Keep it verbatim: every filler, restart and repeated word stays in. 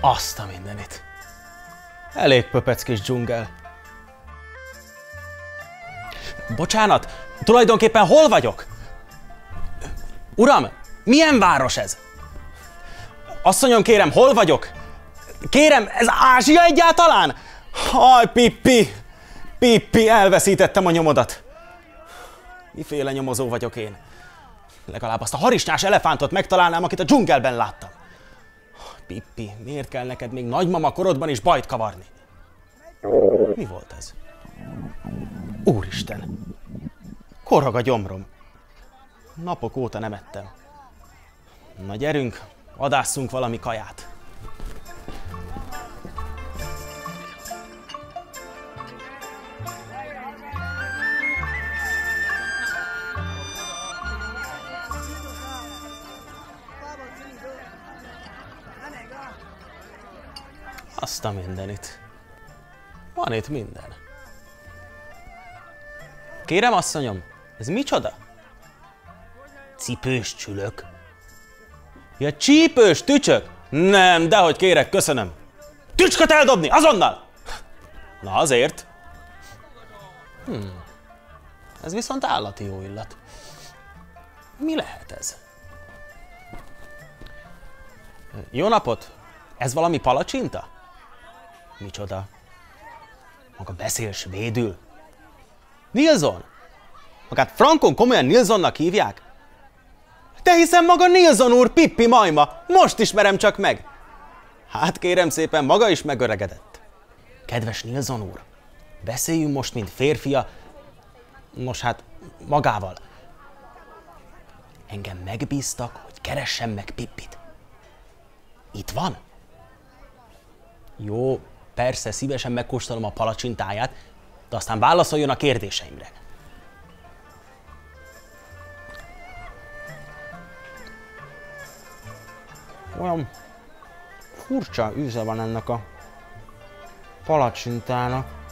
Azt a mindenit. Elég pöpeckés dzsungel. Bocsánat, tulajdonképpen hol vagyok? Uram, milyen város ez? Asszonyom, kérem, hol vagyok? Kérem, ez Ázsia egyáltalán? Haj, Pippi! Pippi, elveszítettem a nyomodat. Miféle nyomozó vagyok én? Legalább azt a harisnyás elefántot megtalálnám, akit a dzsungelben láttam. Pippi, miért kell neked még nagymama korodban is bajt kavarni? Mi volt ez? Úristen! Korhag a gyomrom. Napok óta nem ettem. Na gyerünk, vadásszunk valami kaját. Azt a mindenit. Van itt minden. Kérem, asszonyom, ez micsoda? Cipős csülök. Ja, csípős tücsök? Nem, dehogy kérek, köszönöm. Tücsköt eldobni, azonnal! Na azért. Hmm. Ez viszont állati jó illat. Mi lehet ez? Jó napot! Ez valami palacsinta? Micsoda? Maga beszél svédül? Nilsson? Magát frankon komolyan Nilssonnak hívják? De hiszen maga Nilsson úr, Pippi majma, most ismerem csak meg. Hát kérem szépen, maga is megöregedett. Kedves Nilsson úr, beszéljünk most, mint férfia, nos hát magával. Engem megbíztak, hogy keressem meg Pippit. Itt van? Jó, persze, szívesen megkóstolom a palacsintáját, de aztán válaszoljon a kérdéseimre. Olyan furcsa íze van ennek a palacsintának.